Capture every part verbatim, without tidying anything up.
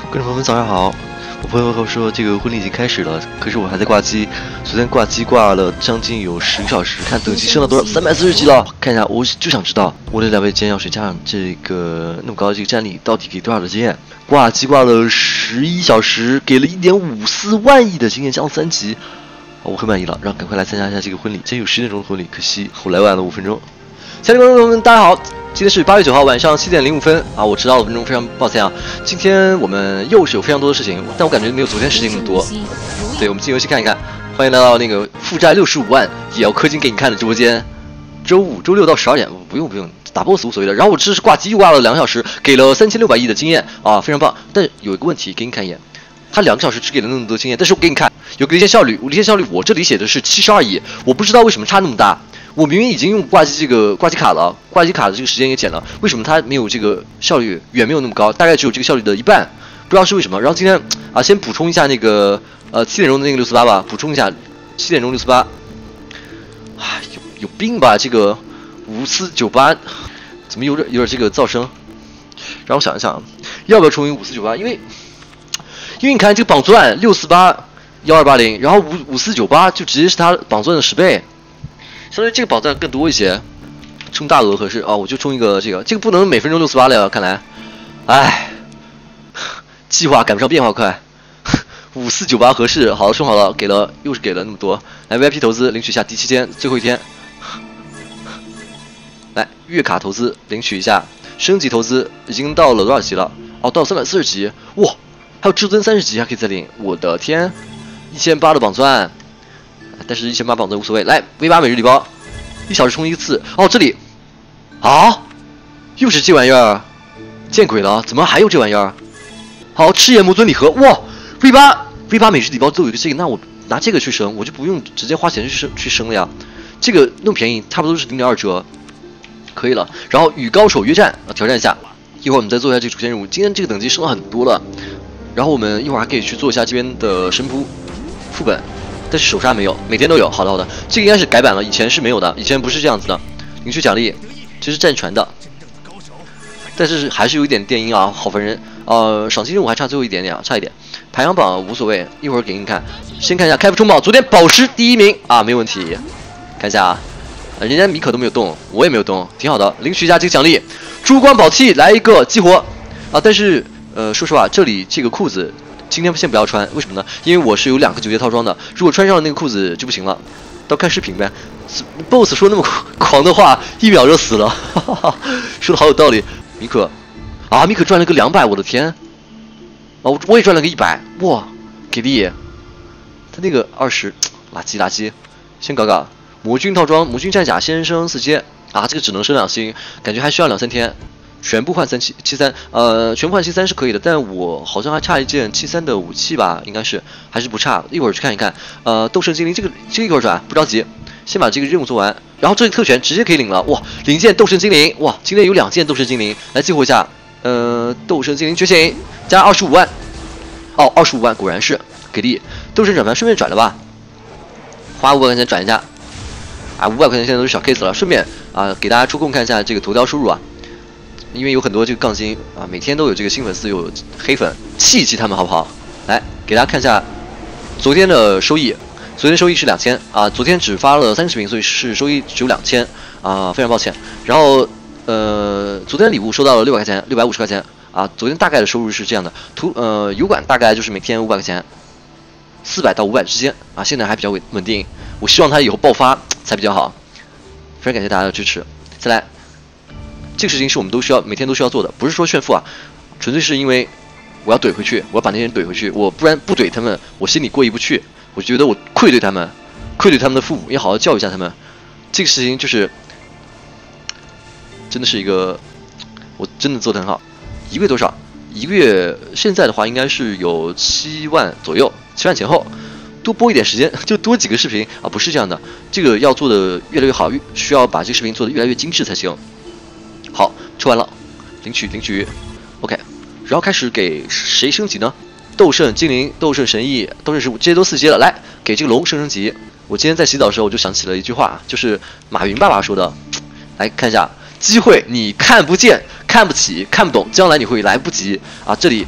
观众朋友们，早上好！我朋友和我说这个婚礼已经开始了，可是我还在挂机。昨天挂机挂了将近有十个小时，看等级升到多少？三百四十级了！看一下，我就想知道我的两位煎药水加上这个那么高的这个战力，到底给多少的经验？挂机挂了十一小时，给了一点五四万亿的经验，降三级，我很满意了。让赶快来参加一下这个婚礼，今天有十点钟的婚礼，可惜我来晚了五分钟。亲爱的观众朋友们，大家好！今天是八月九号晚上七点零五分啊，我迟到了五分钟，非常抱歉啊。今天我们又是有非常多的事情，但我感觉没有昨天事情那么多。对，我们进游戏看一看。欢迎来到那个负债六十五万也要氪金给你看的直播间。周五、周六到十二点，不用不用，打 boss 无所谓的。然后我这是挂机又挂了两个小时，给了三千六百亿的经验啊，非常棒。但有一个问题，给你看一眼，他两个小时只给了那么多经验，但是我给你看有个离线效率，离线效率我这里写的是七十二亿，我不知道为什么差那么大。我明明已经用挂机这个挂机卡了，挂机卡的这个时间也减了，为什么它没有这个效率远没有那么高？大概只有这个效率的一半，不知道是为什么。然后今天啊，先补充一下那个呃七点钟的那个六四八吧，补充一下七点钟六四八。唉，有有病吧？这个五四九八怎么有点有点这个噪声？让我想一想，要不要重新五四九八？因为因为你看这个绑钻六四八幺二八零，然后五五四九八就直接是它绑钻的十倍。相当于这个宝藏更多一些，充大额合适啊、哦！我就充一个这个，这个不能每分钟六四八了，看来，唉，计划赶不上变化快，五四九八合适，好了，充好了，给了又是给了那么多，来 V I P 投资领取一下第七天最后一天，来月卡投资领取一下，升级投资已经到了多少级了？哦，到三百四十级，哇，还有至尊三十级还可以再领，我的天，一千八的绑钻。但是一千八绑钻无所谓，来 V 八每日礼包，一小时充一次。哦，这里啊，又是这玩意儿，见鬼了！怎么还有这玩意儿？好，赤焰魔尊礼盒，哇 ！V 八 V 八每日礼包都有一个这个，那我拿这个去升，我就不用直接花钱去升去升了呀。这个那么便宜，差不多是零点二折，可以了。然后与高手约战，啊，挑战一下。一会儿我们再做一下这个主线任务。今天这个等级升了很多了，然后我们一会儿还可以去做一下这边的神扑副本。但是手刹没有，每天都有。好的好的，这个应该是改版了，以前是没有的，以前不是这样子的。领取奖励，这是战船的，但是还是有一点电音啊，好烦人。呃，赏金任务还差最后一点点啊，差一点。排行榜无所谓，一会儿给你看。先看一下开服冲榜，昨天宝石第一名啊，没问题。看一下啊，人家米可都没有动，我也没有动，挺好的。领取一下这个奖励，珠光宝气来一个激活啊！但是呃，说实话，这里这个裤子。今天先不要穿，为什么呢？因为我是有两个九阶套装的，如果穿上了那个裤子就不行了。到看视频呗。B O S S 说那么狂的话，一秒就死了，哈哈哈，说的好有道理。米可，啊，米可赚了个两百，我的天！啊，我我也赚了个一百，哇，给力！他那个二十，垃圾垃圾。先搞搞魔君套装，魔君战甲先升四阶啊，这个只能升两星，感觉还需要两三天。全部换三七七三，呃，全部换七三是可以的，但我好像还差一件七三的武器吧，应该是还是不差，一会儿去看一看。呃，斗圣精灵这个这个一会儿转，不着急，先把这个任务做完，然后这里特权直接可以领了，哇，领件斗圣精灵，哇，今天有两件斗圣精灵，来激活一下，呃，斗圣精灵觉醒加二十五万，哦，二十五万果然是给力，斗圣转盘顺便转了吧，花五百块钱转一下，啊，五百块钱现在都是小 case 了，顺便啊给大家抽空看一下这个头条收入啊。因为有很多这个杠精啊，每天都有这个新粉丝，有黑粉，气气他们好不好？来给大家看一下昨天的收益，昨天收益是两千啊，昨天只发了三十瓶，所以是收益只有两千啊，非常抱歉。然后呃，昨天礼物收到了六百块钱，六百五十块钱啊，昨天大概的收入是这样的，图呃油管大概就是每天五百块钱，四百到五百之间啊，现在还比较稳稳定，我希望它以后爆发才比较好，非常感谢大家的支持。再来。这个事情是我们都需要每天都需要做的，不是说炫富啊，纯粹是因为我要怼回去，我要把那些人怼回去，我不然不怼他们，我心里过意不去，我觉得我愧对他们，愧对他们的父母，要好好教育一下他们。这个事情就是真的是一个，我真的做得很好。一个月多少？一个月现在的话应该是有七万左右，七万前后。多播一点时间，就多几个视频啊，不是这样的，这个要做的越来越好，需要把这个视频做得越来越精致才行。好，抽完了，领取领取 ，OK， 然后开始给谁升级呢？斗圣精灵、斗圣神域、斗圣十五，这些都四阶了。来，给这个龙升升级。我今天在洗澡的时候，我就想起了一句话，就是马云爸爸说的。来看一下，机会你看不见、看不起、看不懂，将来你会来不及啊！这里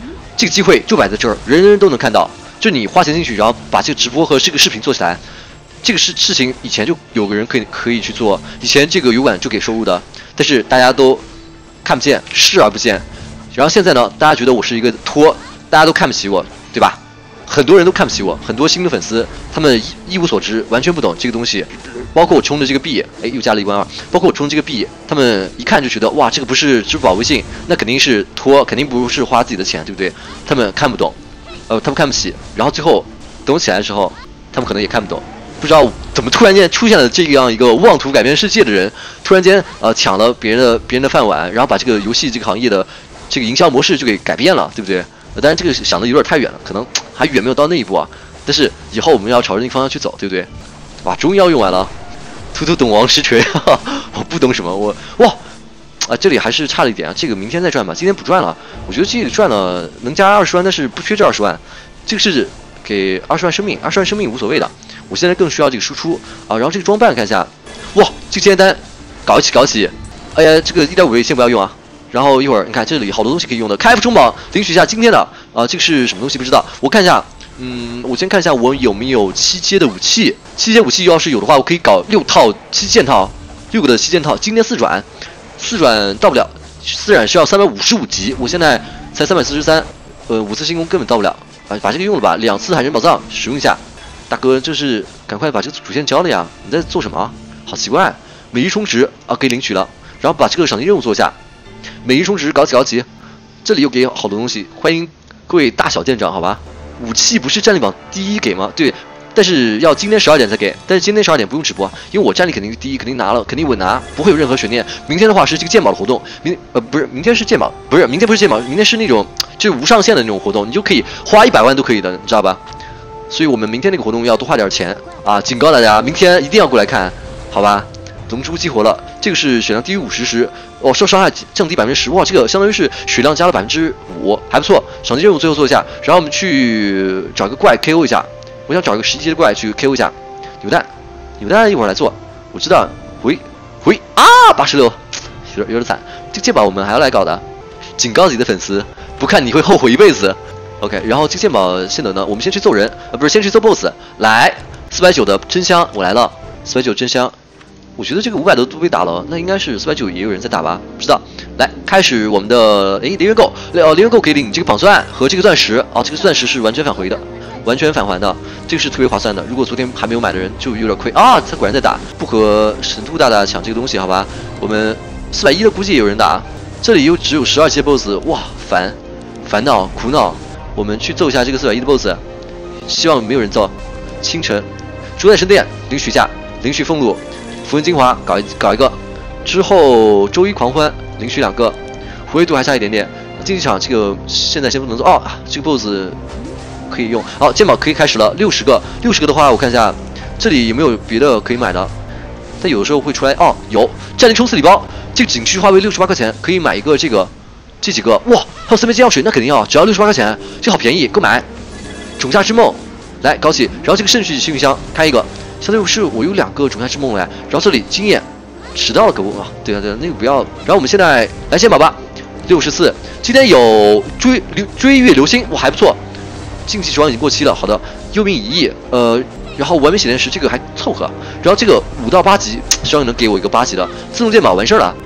这个机会就摆在这儿，人人都能看到。就你花钱进去，然后把这个直播和这个视频做起来，这个事事情以前就有个人可以可以去做，以前这个油管就给收入的，但是大家都看不见，视而不见。然后现在呢，大家觉得我是一个托，大家都看不起我，对吧？很多人都看不起我，很多新的粉丝，他们一一无所知，完全不懂这个东西。包括我充的这个币，哎，又加了一万二。包括我充这个币，他们一看就觉得，哇，这个不是支付宝、微信，那肯定是托，肯定不是花自己的钱，对不对？他们看不懂，呃，他们看不起。然后最后等我起来的时候，他们可能也看不懂，不知道怎么突然间出现了这样一个妄图改变世界的人，突然间呃抢了别人的别人的饭碗，然后把这个游戏这个行业的这个营销模式就给改变了，对不对？当然，这个想的有点太远了，可能还远没有到那一步啊。但是以后我们要朝着那个方向去走，对不对？哇，终于要用完了，图图懂王实锤，哈哈，我不懂什么，我哇啊，这里还是差了一点啊。这个明天再赚吧，今天不赚了。我觉得这个赚了能加二十万，但是不缺这二十万，这个是给二十万生命，二十万生命无所谓的。我现在更需要这个输出啊。然后这个装扮看一下，哇，这个接单搞一起搞起，哎呀，这个 一点五 倍先不要用啊。然后一会儿你看这里好多东西可以用的，开服冲榜领取一下今天的啊、呃，这个是什么东西不知道，我看一下，嗯，我先看一下我有没有七阶的武器，七阶武器要是有的话，我可以搞六套七件套，六个的七件套，今天四转，四转到不了，四转是要三百五十五级，我现在才三百四十三，呃，五次进攻根本到不了，啊，把这个用了吧，两次海神宝藏使用一下，大哥就是赶快把这个主线交了呀，你在做什么？好奇怪，每日充值啊可以领取了，然后把这个赏金任务做一下。每日充值搞起搞起，这里又给好多东西，欢迎各位大小店长，好吧？武器不是战力榜第一给吗？对，但是要今天十二点才给，但是今天十二点不用直播，因为我战力肯定是第一，肯定拿了，肯定稳拿，不会有任何悬念。明天的话是这个鉴宝的活动，明呃不是明天是鉴宝，不是明天不是鉴宝，明天是那种就是无上限的那种活动，你就可以花一百万都可以的，你知道吧？所以我们明天那个活动要多花点钱啊！警告大家，明天一定要过来看，好吧？龙珠激活了，这个是血量低于五十时，哦，受伤害降低百分之十，哇，这个相当于是血量加了百分之五，还不错。赏金任务最后做一下，然后我们去找一个怪 K O 一下，我想找一个十一阶的怪去 K O 一下。扭蛋，扭蛋一会儿来做，我知道。回回啊，八十六，有点有点惨。这个剑宝我们还要来搞的，警告自己的粉丝，不看你会后悔一辈子。OK， 然后这个剑宝现在呢，我们先去揍人，呃，不是先去揍 B O S S。来，四百九的真香，我来了，四百九真香。我觉得这个五百的都被打了，那应该是四百九也有人在打吧？不知道。来，开始我们的诶零元购，哦零元购可以领这个榜钻和这个钻石哦，这个钻石是完全返回的，完全返还的，这个是特别划算的。如果昨天还没有买的人就有点亏啊！他果然在打，不和神兔大大抢这个东西，好吧？我们四百一的估计也有人打，这里又只有十二阶 B O S S， 哇，烦，烦恼苦恼。我们去揍一下这个四百一的 B O S S， 希望没有人揍。清晨，主宰神殿领取一下，领取俸禄。符文精华搞一搞一个，之后周一狂欢领取两个，活跃度还差一点点。竞技场这个现在先不能做哦，这个 B O S S 可以用。好，剑宝可以开始了，六十个，六十个的话，我看一下这里有没有别的可以买的。但有的时候会出来哦，有战力冲刺礼包，这个景区花为六十八块钱，可以买一个这个，这几个哇，还有三杯金药水，那肯定要，只要六十八块钱，这好便宜，购买。种下之梦，来搞起，然后这个圣序幸运箱开一个。相当于是我有两个种下之梦来，然后这里经验迟到了，可不啊？对啊对啊，那个不要。然后我们现在来先宝吧，六十四，今天有追流追月流星，哇还不错。竞技之王已经过期了，好的。幽冥一役，呃，然后完美血莲石这个还凑合。然后这个五到八级，希望你能给我一个八级的自动剑宝，完事儿了。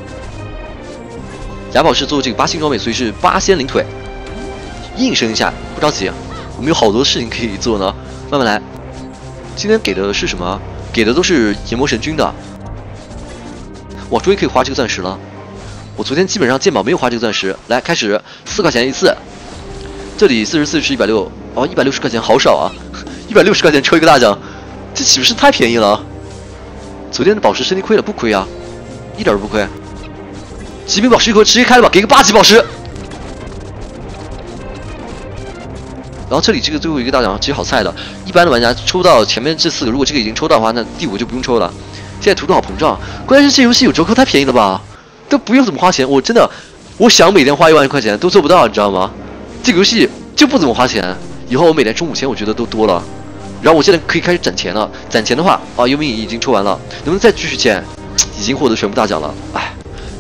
雅宝是做这个八星装备，所以是八仙灵腿，应声一下，不着急，我们有好多事情可以做呢，慢慢来。今天给的是什么？给的都是炎魔神君的。哇，终于可以花这个钻石了。我昨天基本上剑宝没有花这个钻石。来，开始，四块钱一次。这里四十四是一百六，哦，一百六十块钱好少啊！一百六十块钱抽一个大奖，这岂不是太便宜了？昨天的宝石身体亏了，不亏啊，一点都不亏。极品宝石一盒直接开了吧，给个八级宝石。然后这里这个最后一个大奖其实好菜的，一般的玩家抽到前面这四个，如果这个已经抽到的话，那第五个就不用抽了。现在图图好膨胀，关键是这游戏有折扣太便宜了吧，都不用怎么花钱。我真的，我想每天花一万块钱都做不到，你知道吗？这个游戏就不怎么花钱。以后我每天充五千，我觉得都多了。然后我现在可以开始攒钱了，攒钱的话，啊，幽冥已经抽完了，能不能再继续捡？已经获得全部大奖了，哎，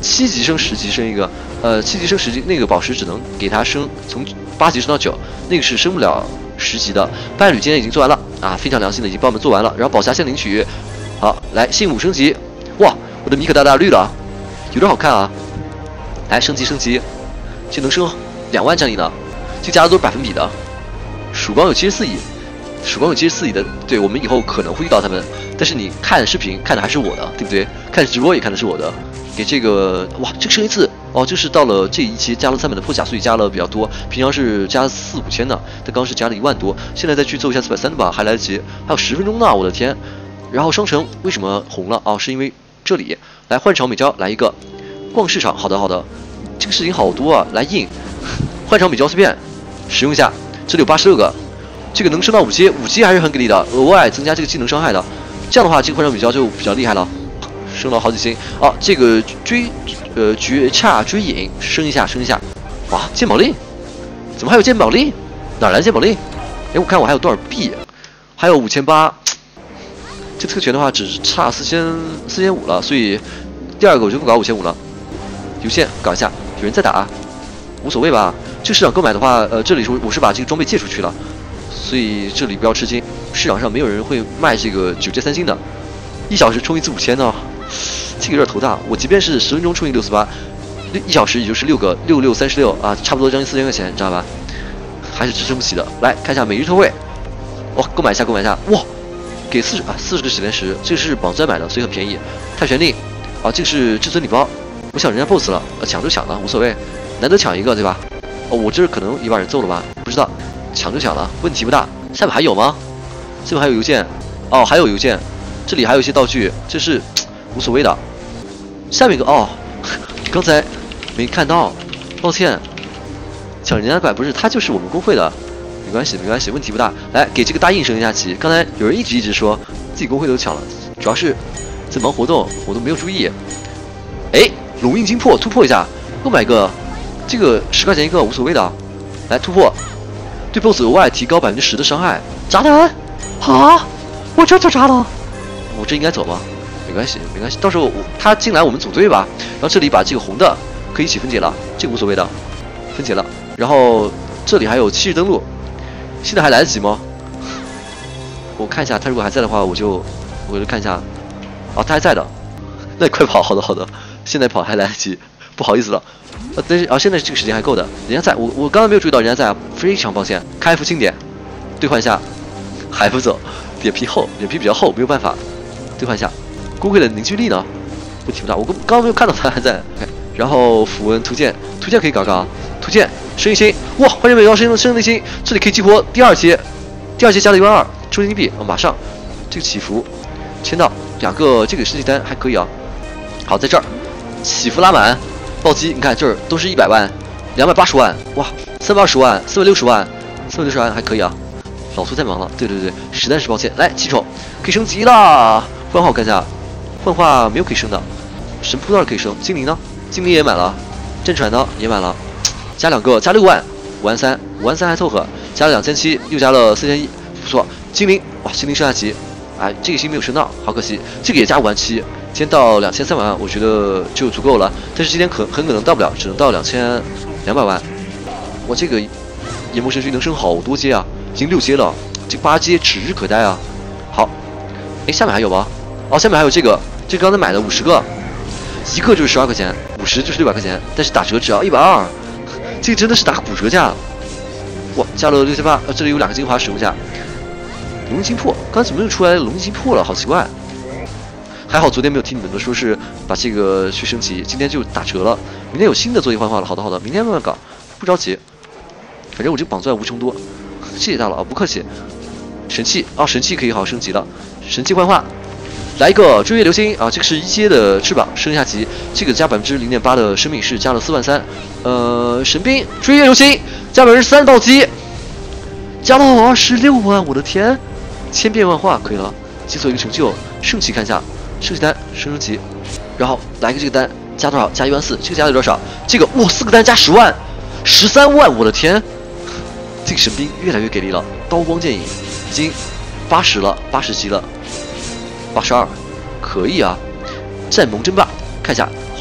七级升十级升一个，呃，七级升十级那个宝石只能给他升从八级升到九，那个是升不了十级的。伴侣今天已经做完了啊，非常良心的已经帮我们做完了。然后宝匣先领取，好，来信五升级，哇，我的米可大大绿了，有点好看啊。来升级升级，这能升两万战力呢，这加的都是百分比的。曙光有七十四亿，曙光有七十四亿的，对我们以后可能会遇到他们，但是你看视频看的还是我的，对不对？看直播也看的是我的。给这个哇，这个升一次哦，这是到了这一期加了三百的破甲，所以加了比较多，平常是加四五千的，但刚是加了一万多，现在再去凑一下四百三的吧，还来得及，还有十分钟呢，我的天！然后商城为什么红了哦？是因为这里来换场美娇来一个逛市场，好的好的，这个事情好多啊，来印换场美娇碎片使用一下，这里有八十六个，这个能升到五阶，五阶还是很给力的，额外增加这个技能伤害的，这样的话这个换场美娇就比较厉害了。升了好几星哦，这个追呃绝差追影升一下升一下，哇，鉴宝令，怎么还有鉴宝令？哪来的鉴宝令？哎，我看我还有多少币？还有五千八。这特权的话只差四千四千五了，所以第二个我就不搞五千五了。有线搞一下，有人在打，无所谓吧。这个市场购买的话，呃，这里说我是把这个装备借出去了，所以这里不要吃惊。市场上没有人会卖这个九阶三星的，一小时充一次五千呢。这个有点头大，我即便是十分钟充一六四八，一小时也就是六个六六三十六啊，差不多将近四千块钱，你知道吧？还是支撑不起的。来看一下每日特惠，哇，购买一下购买一下，哇，给四十啊四十个洗炼石，这个是绑钻买的，所以很便宜。太玄令啊，这个是至尊礼包，我想人家 boss 了，呃、抢就抢了，无所谓，难得抢一个对吧？哦，我这可能也把人揍了吧？不知道，抢就抢了，问题不大。下面还有吗？下面还有邮件，哦，还有邮件，这里还有一些道具，这是。无所谓的，下面一个哦，刚才没看到，抱歉，抢人家拐不是他就是我们工会的，没关系没关系，问题不大。来给这个大印升一下旗，刚才有人一直一直说自己工会都抢了，主要是在忙活动，我都没有注意。哎，龙印金破突破一下，购买个这个十块钱一个无所谓的，来突破，对 boss 额外提高百分之十的伤害。炸弹啊，我这就炸了，我这应该走吗？没关系，没关系，到时候我他进来我们组队吧。然后这里把这个红的可以一起分解了，这个无所谓的，分解了。然后这里还有七日登录，现在还来得及吗？我看一下，他如果还在的话，我就我就看一下。哦，他还在的，那你快跑！好的好的，现在跑还来得及，不好意思了。呃，但是啊，现在这个时间还够的，人家在我我刚刚没有注意到人家在啊，非常抱歉。开服清点，兑换一下，还不走，脸皮厚，脸皮比较厚，没有办法，兑换一下。工会的凝聚力呢？问题不大，我刚刚刚没有看到他还在。Okay, 然后符文图鉴，图鉴可以搞搞，图鉴升一星，哇！换成美妖升升一星，这里可以激活第二阶，第二阶加了一万二，抽金币，哦，马上这个起伏签到两个，这个升级单还可以啊。好，在这儿起伏拉满，暴击，你看这儿都是一百万，两百八十万，哇，三百二十万，四百六十万，四百六十万还可以啊。老苏在忙了，对对对，实在是抱歉。来，七宠可以升级啦，换化我看一下。幻化没有可以升的，神扑倒是可以升，精灵呢？精灵也买了，镇传呢也买了，加两个，加六万，五万三，五万三还凑合，加了两千七，又加了四千一，不错。精灵哇，精灵升下级，哎，这个星没有升到，好可惜。这个也加五万七，今天到两千三百万，我觉得就足够了。但是今天可很可能到不了，只能到两千两百万。我这个研磨神勋能升好多阶啊，已经六阶了，这八阶指日可待啊。好，哎，下面还有吗？哦，下面还有这个。这刚才买的五十个，一个就是十二块钱，五十就是六百块钱，但是打折只要一百二，这个真的是打骨折价。哇，加了六千八，呃，这里有两个精华使用一下。龙印金破，刚才怎么又出来龙印金破了？好奇怪。还好昨天没有听你们的说是把这个去升级，今天就打折了。明天有新的作业幻化了，好的好的，明天慢慢搞，不着急。反正我这个绑钻无穷多，谢谢大佬啊，不客气。神器哦，神器可以好好升级了，神器幻化。来一个追月流星啊，这个是一阶的翅膀升一下级，这个加百分之零点八的生命是加了四万三。呃，神兵追月流星加百分之三暴击，加了二十六万，我的天！千变万化可以了，解锁一个成就，圣器看一下，圣器单升升级，然后来一个这个单加多少？加一万四，这个加的有多少？这个哇，四个单加十万，十三万，我的天！这个神兵越来越给力了，刀光剑影已经八十了，八十级了。八十二，可以啊！战盟争霸，看一下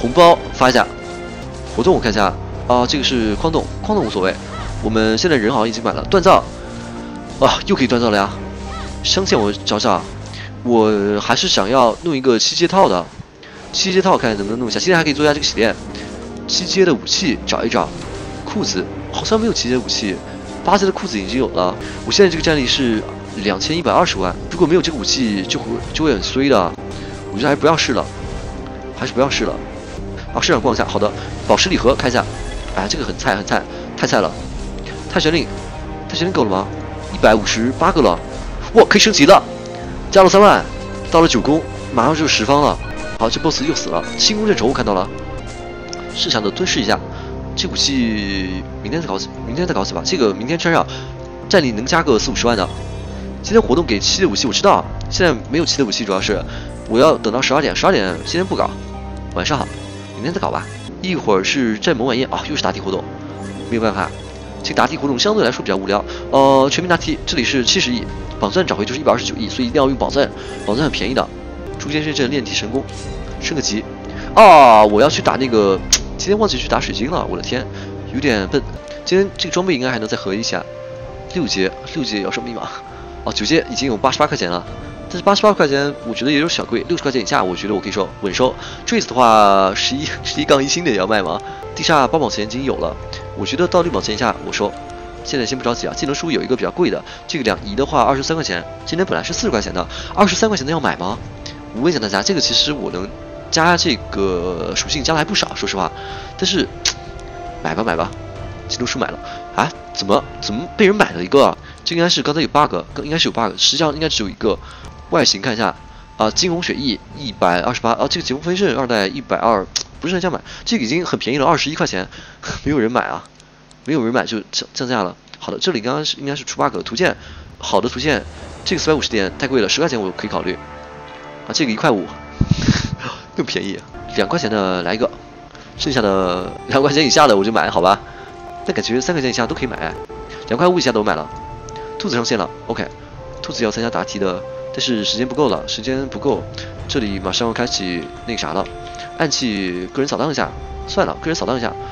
红包发一下，活动我看一下啊，这个是矿洞，矿洞无所谓。我们现在人好像已经满了，锻造啊，又可以锻造了呀。镶嵌我找找，我还是想要弄一个七阶套的，七阶套看能不能弄一下。现在还可以做一下这个洗练，七阶的武器找一找，裤子好像没有七阶的武器，八阶的裤子已经有了。我现在这个战力是两千一百二十万，如果没有这个武器就会就会很衰的，我觉得还是不要试了，还是不要试了。啊，市场逛一下，好的，宝石礼盒看一下，哎，这个很菜很菜，太菜了。太玄令，太玄令够了吗？一百五十八个了，哇，可以升级了，加了三万，到了九宫，马上就是十方了。好，这 boss 又死了，轻功镇守我看到了，试想的吞噬一下。这武器明天再搞起，明天再搞起吧。这个明天穿上，战力能加个四五十万的。今天活动给七的武器我知道，现在没有七的武器，主要是我要等到十二点，十二点今天不搞，晚上好，明天再搞吧。一会儿是战盟晚宴啊，又是答题活动，没有办法。这个答题活动相对来说比较无聊，呃，全民答题，这里是七十亿，榜钻找回就是一百二十九亿，所以一定要用榜钻，榜钻很便宜的。诛仙深圳炼体神功，升个级。啊，我要去打那个，今天忘记去打水晶了，我的天，有点笨。今天这个装备应该还能再合一下。六阶，六阶要什么密码？哦，九阶已经有八十八块钱了，但是八十八块钱我觉得也有小贵，六十块钱以下我觉得我可以收，稳收。坠子的话，十一十一杠一星的也要卖吗？地下八宝钱已经有了。我觉得到六宝钱以下我收，现在先不着急啊。技能书有一个比较贵的，这个两仪的话二十三块钱，今天本来是四十块钱的，二十三块钱的要买吗？我问一下大家，这个其实我能加这个属性加的还不少，说实话，但是买吧买吧，技能书买了啊？怎么怎么被人买了一个啊？这应该是刚才有 bug， 应该是有 bug， 实际上应该只有一个。外形看一下啊，金融血液一百二十八啊，这个疾风飞刃二代一百二，不是很想买，这个已经很便宜了，二十一块钱，没有人买啊，没有人买就降降价了。好的，这里刚刚是应该是出 bug， 图鉴好的图鉴，这个四百五十点太贵了，十块钱我可以考虑啊，这个一块五更便宜，两块钱的来一个，剩下的两块钱以下的我就买，好吧？但感觉三块钱以下都可以买，两块五以下都买了。兔子上线了 ，OK， 兔子要参加答题的。但是时间不够了，时间不够，这里马上要开启那个啥了，暗器个人扫荡一下，算了，个人扫荡一下，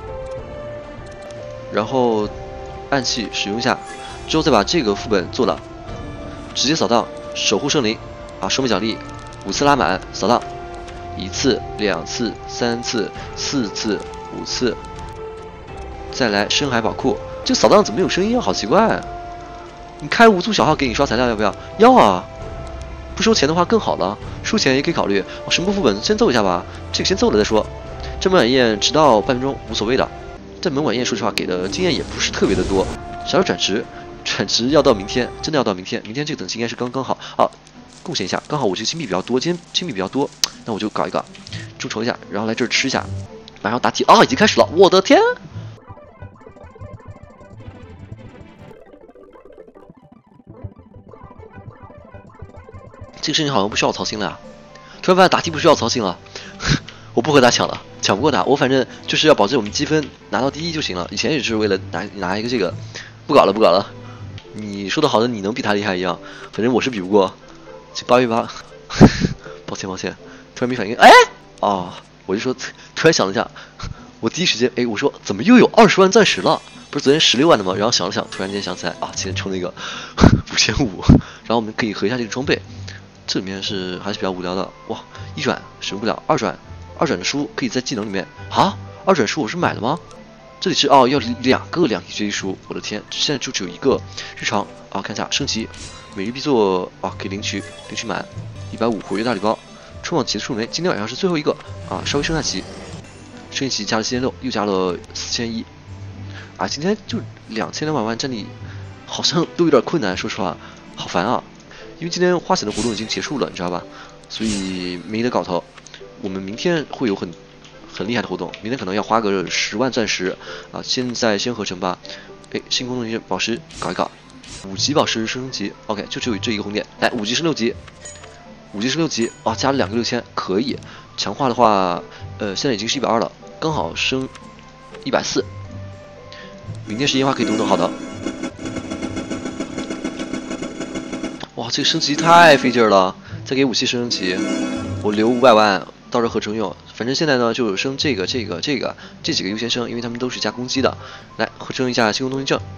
然后暗器使用一下，之后再把这个副本做了，直接扫荡，守护圣灵啊，收枚奖励五次拉满，扫荡一次、两次、三次、四次、五次，再来深海宝库，这个扫荡怎么没有声音啊？好奇怪、啊。你开无足小号给你刷材料要不要？要啊！不收钱的话更好了，收钱也可以考虑。哦、神魔副本先揍一下吧，这个先揍了再说。战门晚宴迟到半分钟无所谓的。战门晚宴说实话给的经验也不是特别的多。啥时候转职？转职要到明天，真的要到明天。明天这个等级应该是刚刚好啊，贡献一下，刚好我这个金币比较多，今天金币比较多，那我就搞一搞，众筹一下，然后来这儿吃一下，马上答题啊，已经开始了，我的天！这个事情好像不需要操心了呀，突然发现答题不需要操心了，我不和他抢了，抢不过他，我反正就是要保证我们积分拿到第一就行了。以前也是为了拿拿一个这个，不搞了不搞了。你说的好像你能比他厉害一样，反正我是比不过。这八月八，抱歉抱歉，突然没反应，哎，哦，我就说突然想了一下，我第一时间哎，我说怎么又有二十万钻石了？不是昨天十六万的吗？然后想了想，突然间想起来啊，今天充那个五千五，然后我们可以合一下这个装备。这里面是还是比较无聊的哇！一转使用不了，二转二转的书可以在技能里面啊。二转书我是买了吗？这里是哦，要两个两级学习书，我的天，现在就只有一个。日常啊，看一下升级，每日必做啊，可以领取领取满一百五活跃大礼包，冲往级的数枚，今天晚上是最后一个啊，稍微升下级，升一级加了四千六，又加了四千一啊，今天就两千两百万战力，好像都有点困难，说实话，好烦啊。因为今天花钱的活动已经结束了，你知道吧？所以没得搞头。我们明天会有很很厉害的活动，明天可能要花个十万钻石啊！现在先合成吧。哎，星空中宝石搞一搞，五级宝石升级 ，OK， 就只有这一个红点。来，五级升六级，五级升六级啊，加了两个六千，可以。强化的话，呃，现在已经是一百二了，刚好升一百四。明天是烟花可以动动，好的。哇，这个升级太费劲了！再给武器升级，我留五百万， 到时候合成用。反正现在呢就升这个这个这个这几个优先升，因为他们都是加攻击的。来合成一下星空通行证。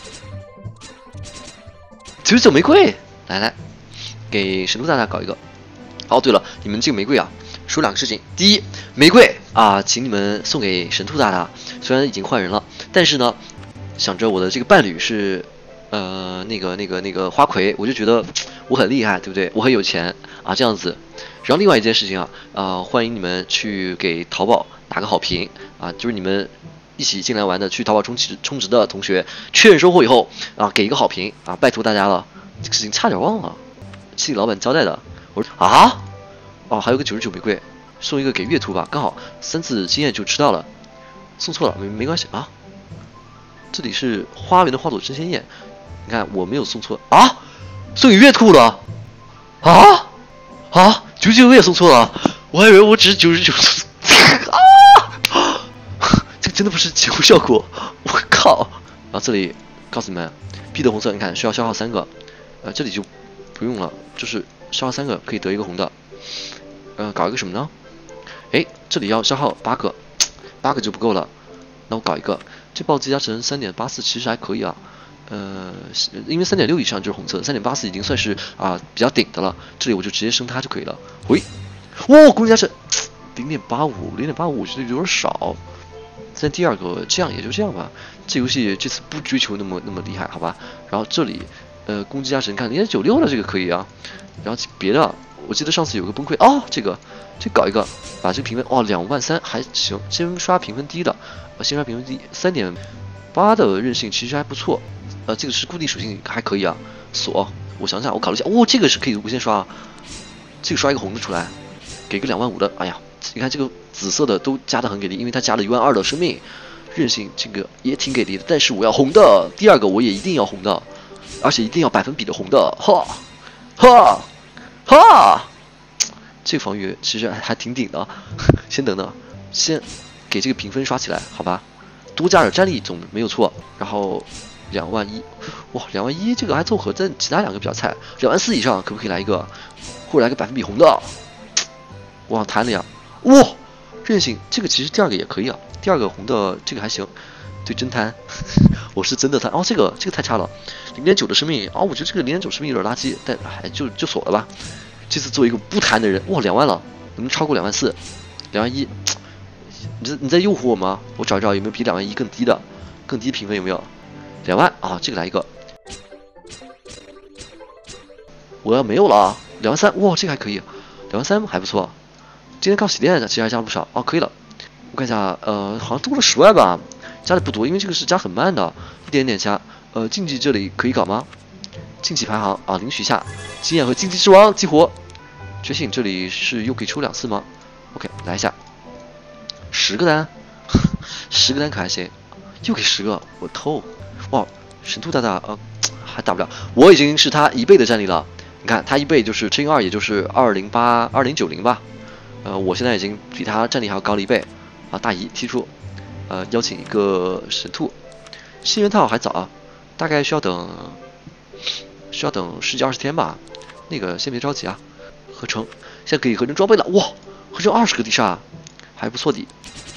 九十九玫瑰，来来，给神兔大大搞一个。哦，对了，你们这个玫瑰啊，说两个事情。第一，玫瑰啊，请你们送给神兔大大。虽然已经换人了，但是呢，想着我的这个伴侣是呃那个那个那个花魁，我就觉得我很厉害，对不对？我很有钱啊，这样子。然后另外一件事情啊，呃，欢迎你们去给淘宝打个好评啊，就是你们一起进来玩的，去淘宝充值充值的同学，确认收货以后啊，给一个好评啊，拜托大家了。这个事情差点忘了，是老板交代的。我说啊，哦，还有个九十九玫瑰，送一个给月兔吧，刚好三次经验就吃到了。送错了，没没关系啊。这里是花园的花朵真鲜艳，你看我没有送错啊，送给月兔了啊啊，九十九我也送错了，我还以为我只是九十九啊，这个真的不是节目效果，我靠！然后这里告诉你们 ，B 的红色，你看需要消耗三个，呃，这里就不用了，就是消耗三个可以得一个红的，呃，搞一个什么呢？哎，这里要消耗八个。八个就不够了，那我搞一个，这暴击加成 三点八四 其实还可以啊，呃，因为 三点六 以上就是红色 ，三点八四 已经算是啊、呃、比较顶的了，这里我就直接升它就可以了。喂，哇，攻击加成 零点八五，零点八五 我觉得有点少，但第二个这样也就这样吧，这游戏这次不追求那么那么厉害，好吧？然后这里呃攻击加成看 零点九六 了，这个可以啊，然后别的。我记得上次有个崩溃哦，这个这搞一个，把这个评分哦两万三还行，先刷评分低的，呃先刷评分低，三点八的韧性其实还不错，呃这个是固定属性还可以啊。锁，我想想我考虑一下，哦这个是可以无限刷，这个刷一个红的出来，给个两万五的，哎呀，你看这个紫色的都加的很给力，因为它加了一万二的生命，韧性这个也挺给力的，但是我要红的，第二个我也一定要红的，而且一定要百分比的红的，哈哈。哈，这个防御其实还挺顶的。先等等，先给这个评分刷起来，好吧？多加点战力总没有错。然后两万一，哇，两万一这个还凑合，但其他两个比较菜。两万四以上可不可以来一个，或者来个百分比红的？我想弹了呀，哇，韧性这个其实第二个也可以啊，第二个红的这个还行。对，真贪，我是真的贪。哦，这个这个太差了，零点九的生命。哦，我觉得这个零点九生命有点垃圾，但哎，就就锁了吧。这次作为一个不贪的人，哇，两万了，能不能超过两万四？两万一，你在你在诱惑我吗？我找一找有没有比两万一更低的，更低评分有没有？两万啊，这个来一个。我要没有了，两万三，哇，这个还可以，两万三还不错。今天靠洗练其实还加了不少哦，可以了。我看一下，呃，好像多了十万吧。加的不多，因为这个是加很慢的，一点点加。呃，竞技这里可以搞吗？竞技排行啊，领取一下经验和竞技之王激活。觉醒这里是又可以抽两次吗 ？OK， 来一下，十个单，十个单可还行，又给十个，我透！哇，神兔大大呃还打不了，我已经是他一倍的战力了。你看他一倍就是乘以二，也就是二零八二零九零吧。呃，我现在已经比他战力还要高了一倍。啊，大姨踢出。呃，邀请一个神兔，新人套还早啊，大概需要等，需要等十几二十天吧。那个先别着急啊，合成，现在可以合成装备了，哇，合成二十个地煞，还不错的。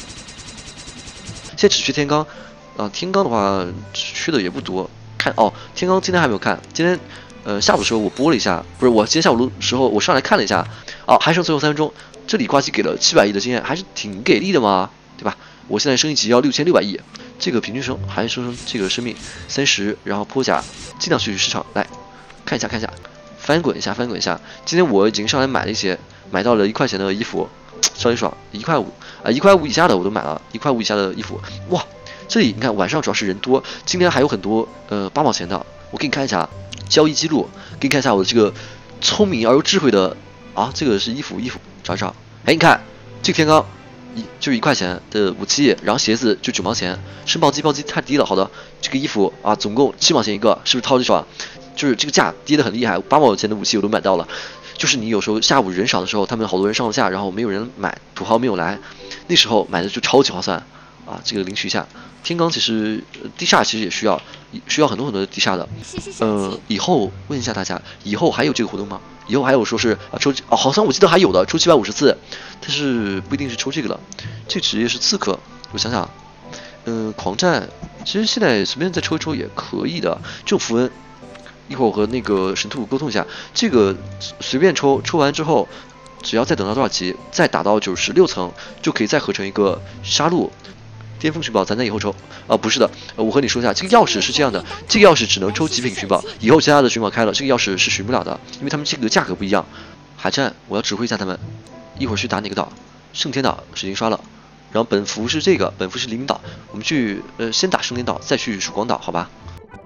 现在只缺天罡，啊、呃，天罡的话缺的也不多。看哦，天罡今天还没有看，今天呃下午的时候我播了一下，不是我今天下午的时候我上来看了一下，哦，还剩最后三分钟，这里挂机给了七百亿的经验，还是挺给力的嘛，对吧？我现在升一级要六千六百亿，这个平均升还升升这个生命三十，然后破甲尽量去市场来看一下看一下，翻滚一下翻滚一下。今天我已经上来买了一些，买到了一块钱的衣服，稍微爽，一块五啊，一块五以下的我都买了，一块五以下的衣服，哇！这里你看晚上主要是人多，今天还有很多呃八毛钱的，我给你看一下交易记录，给你看一下我的这个聪明而又智慧的啊，这个是衣服衣服找一找，哎，你看这个天罡。一就是一块钱的武器，然后鞋子就九毛钱，升暴击暴击太低了。好的，这个衣服啊，总共七毛钱一个，是不是超级爽？就是这个价跌得很厉害，八毛钱的武器我都买到了。就是你有时候下午人少的时候，他们好多人上楼下，然后没有人买，土豪没有来，那时候买的就超级划算啊，这个领取一下。天罡其实地煞其实也需要需要很多很多的地煞的。呃，以后问一下大家，以后还有这个活动吗？以后还有说是啊抽哦，好像我记得还有的，抽七百五十次，但是不一定是抽这个了。这职业是刺客，我想想，嗯、呃，狂战其实现在随便再抽一抽也可以的。这种符文，一会儿我和那个神兔沟通一下，这个随便抽，抽完之后。只要再等到多少级，再打到九十六层，就可以再合成一个杀戮巅峰寻宝。咱在以后抽啊，不是的，呃，我和你说一下，这个钥匙是这样的，这个钥匙只能抽极品寻宝，以后其他的寻宝开了，这个钥匙是寻不了的，因为他们这个价格不一样。海战，我要指挥一下他们，一会儿去打哪个岛？圣天岛是已经刷了，然后本服是这个，本服是黎明岛，我们去呃先打圣天岛，再去曙光岛，好吧？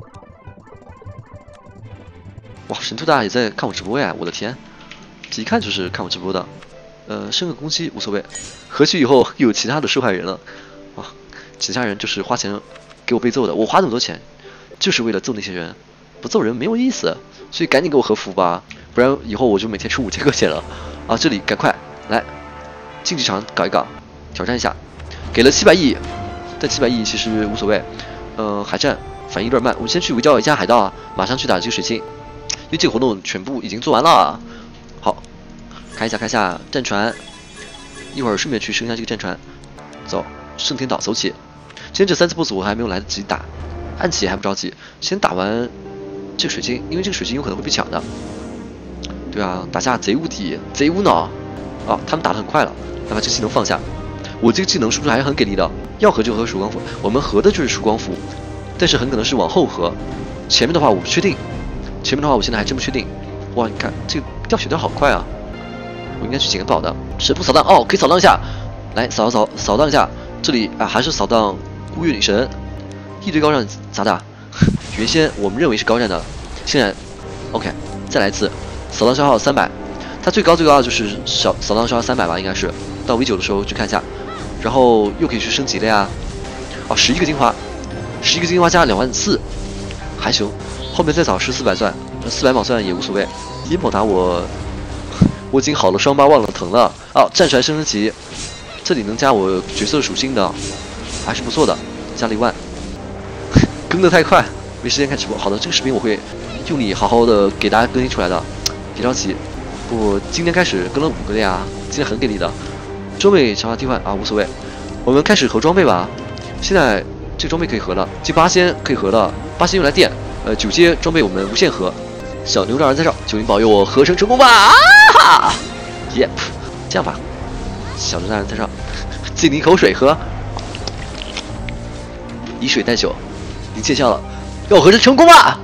哇，神兔大也在看我直播呀，我的天！这一看就是看我直播的，呃，升个攻击无所谓。回去以后又有其他的受害人了，哇，其他人就是花钱给我被揍的，我花那么多钱，就是为了揍那些人，不揍人没有意思，所以赶紧给我和服吧，不然以后我就每天出五千块钱了。啊，这里赶快来竞技场搞一搞，挑战一下，给了七百亿，但七百亿其实无所谓。呃，海战反应有点慢，我们先去围剿一下海盗啊，马上去打这个水晶，因为这个活动全部已经做完了。好，开一下开一下战船，一会儿顺便去升一下这个战船。走，圣天岛走起。今天这三次 boss 我还没有来得及打，暗棋还不着急，先打完这个水晶，因为这个水晶有可能会被抢的。对啊，打架贼无敌，贼无脑。哦，他们打得很快了，要把这个技能放下。我这个技能输出还是很给力的，要合就合曙光符，我们合的就是曙光符，但是很可能是往后合，前面的话我不确定，前面的话我现在还真不确定。哇，你看这个掉血掉好快啊！我应该去捡个宝的。神父扫荡哦，可以扫荡一下，来扫扫扫荡一下。这里啊，还是扫荡乌月女神，一堆高战咋打？原先我们认为是高战的，现在 OK， 再来一次，扫荡消耗三百，它最高最高的就是扫扫荡消耗三百吧，应该是到 V 九的时候去看一下，然后又可以去升级了呀。哦，十一个精华，十一个精华加两万四，还行。后面再找十四百钻。四百秒算也无所谓，阴谋打我，我已经好了伤疤忘了疼了。哦，战船升升级，这里能加我角色属性的，还是不错的，加了一万。更得太快，没时间看直播。好的，这个视频我会用力好好的给大家更新出来的，别着急。我今天开始更了五个的呀，今天很给力的。装备强化替换啊，无所谓，我们开始合装备吧。现在这装备可以合了，这八仙可以合了，八仙用来电。呃，九阶装备我们无限合。小牛大人在上，求您保佑我合成成功吧！啊 ，Yep， 这样吧，小牛大人在上，敬你一口水喝，以水代酒，您见笑了，要合成成功吧！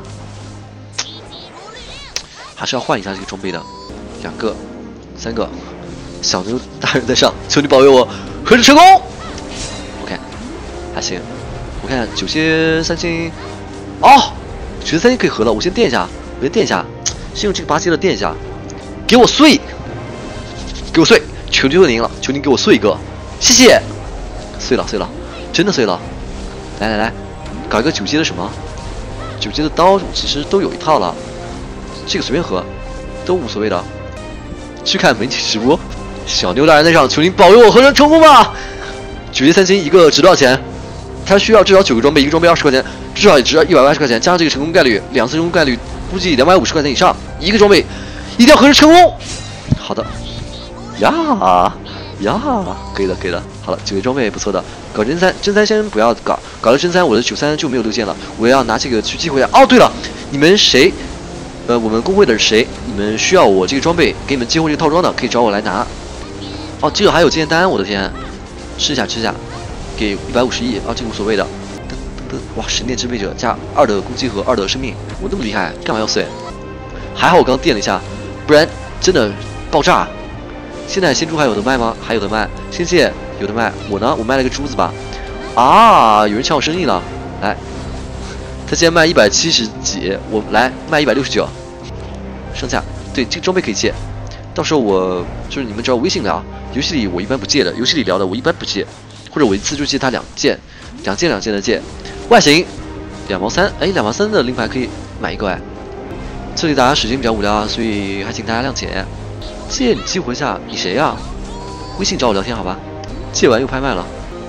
还是要换一下这个装备的，两个、三个，小牛大人在上，求你保佑我合成成功。OK， 还行，我看九阶三星，哦，九阶三星可以合了，我先垫一下。我先垫一下，先用这个八阶的垫一下，给我碎，给我碎，求求您了，求您给我碎一个，谢谢，碎了碎了，真的碎了，来来来，搞一个九阶的什么，九阶的刀其实都有一套了，这个随便合，都无所谓的。去看媒体直播，小牛大人在上，求您保佑我合成成功吧！九阶三星一个值多少钱？它需要至少九个装备，一个装备二十块钱，至少也值一百八十块钱，加上这个成功概率，两次成功概率。估计两百五十块钱以上，一个装备一定要合成成功。好的，呀呀，可以的，可以的。好了，九个装备不错的。搞真三，真三先不要搞，搞了真三，我的九三就没有六件了。我要拿这个去激活一下。哦，对了，你们谁？呃，我们公会的是谁？你们需要我这个装备给你们激活这个套装的，可以找我来拿。哦，这个还有经验单，我的天，吃一下吃一下，给一百五十亿啊，这个无所谓的。哇！神殿支配者加二的攻击和二的生命，我那么厉害，干嘛要碎？还好我刚垫了一下，不然真的爆炸。现在仙珠还有的卖吗？还有的卖。仙界有的卖，我呢？我卖了个珠子吧。啊！有人抢我生意了，来，他现在卖一百七十几，我来卖一百六十九，剩下对这个装备可以借，到时候我就是你们只要微信聊，游戏里我一般不借的，游戏里聊的我一般不借，或者我一次就借他两件，两件两件的借。外形两毛三，哎，两毛三的令牌可以买一个哎。这里大家时间比较无聊啊，所以还请大家谅解。借你激活一下，你谁呀、啊？微信找我聊天好吧？借完又拍卖了，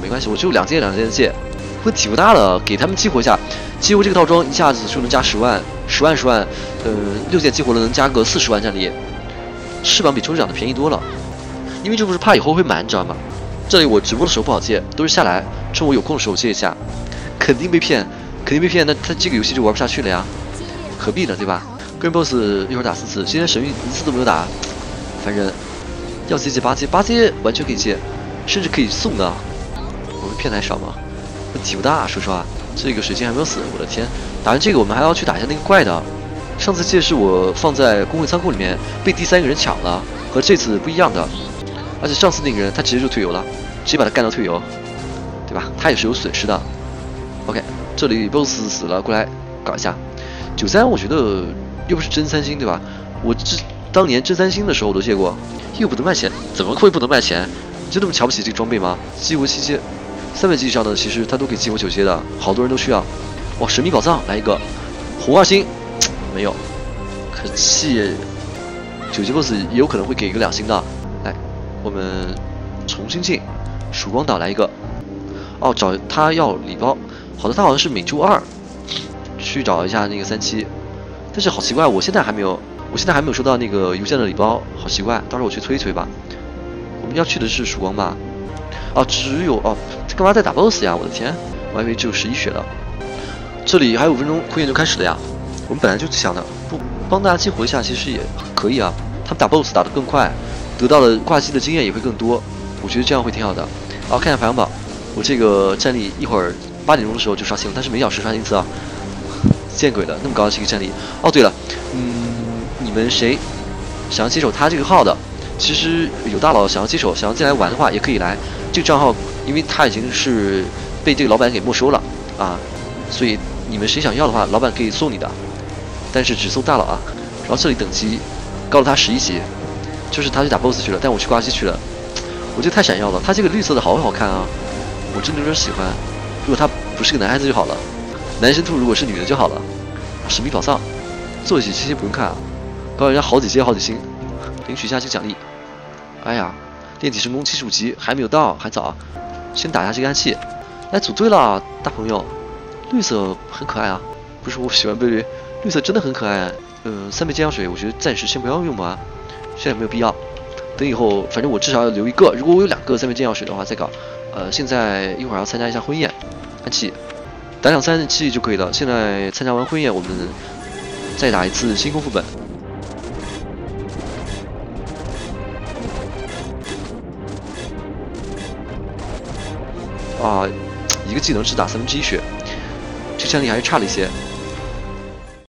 没关系，我只有两件两件剑，问题不大了，给他们激活一下。激活这个套装一下子就能加十万，十万十万，呃，六件激活了能加个四十万战力，翅膀比抽奖的便宜多了。因为这不是怕以后会满，你知道吗？这里我直播的时候不好借，都是下来趁我有空的时候借一下，肯定被骗，肯定被骗，那他这个游戏就玩不下去了呀，何必呢，对吧？个人 boss 一会儿打四次，今天神域一次都没有打，烦人。要借借八阶，八阶完全可以借，甚至可以送的。我们骗的还少吗？问题不大，说实话。这个水晶还没有死，我的天！打完这个，我们还要去打一下那个怪的。上次借是我放在工会仓库里面，被第三个人抢了，和这次不一样的。而且上次那个人他直接就退游了，直接把他干到退游，对吧？他也是有损失的。OK， 这里 boss 死了，过来搞一下。九三，我觉得又不是真三星，对吧？我这当年真三星的时候我都借过，又不能卖钱，怎么会不能卖钱？你就这么瞧不起这个装备吗？激活七阶。三百级以上的其实它都可以激活九阶的，好多人都需要。哇，神秘宝藏来一个，红二星没有，可气。九阶 boss 也有可能会给一个两星的。来，我们重新进，曙光岛来一个。哦，找他要礼包。好的，他好像是每周二去找一下那个三期，但是好奇怪，我现在还没有，我现在还没有收到那个邮件的礼包，好奇怪。到时候我去催一催吧。我们要去的是曙光吧？哦，只有哦。干嘛在打 boss 呀？我的天，我还以为只有十一血了。这里还有五分钟，空眼就开始了呀。我们本来就想的，不帮大家激活一下，其实也可以啊。他们打 boss 打得更快，得到的挂机的经验也会更多。我觉得这样会挺好的。好，看一下排行榜，我这个战力一会儿八点钟的时候就刷新了，但是每小时刷新一次啊。见鬼了，那么高的这个战力。哦，对了，嗯，你们谁想要接手他这个号的？其实有大佬想要接手，想要进来玩的话，也可以来。这个账号，因为他已经是被这个老板给没收了啊，所以你们谁想要的话，老板可以送你的，但是只送大佬啊。然后这里等级高了他十一级，就是他去打 boss 去了，但我去挂机去了。我觉得太闪耀了，他这个绿色的好好看啊，我真的有点喜欢。如果他不是个男孩子就好了，男神兔如果是女的就好了。神秘宝藏，做起这些不用看啊，高人家好几阶好几星，领取一下这个奖励。哎呀。炼体神功七十五级还没有到，还早，先打一下这个暗器。来组队了，大朋友，绿色很可爱啊，不是我喜欢贝绿，绿色真的很可爱。嗯、呃，三倍尖药水，我觉得暂时先不要用吧，现在没有必要。等以后，反正我至少要留一个，如果我有两个三倍尖药水的话再搞。呃，现在一会儿要参加一下婚宴，暗器，打两三器就可以了。现在参加完婚宴，我们再打一次星空副本。啊，一个技能只打三分之一血，这战力还是差了一些。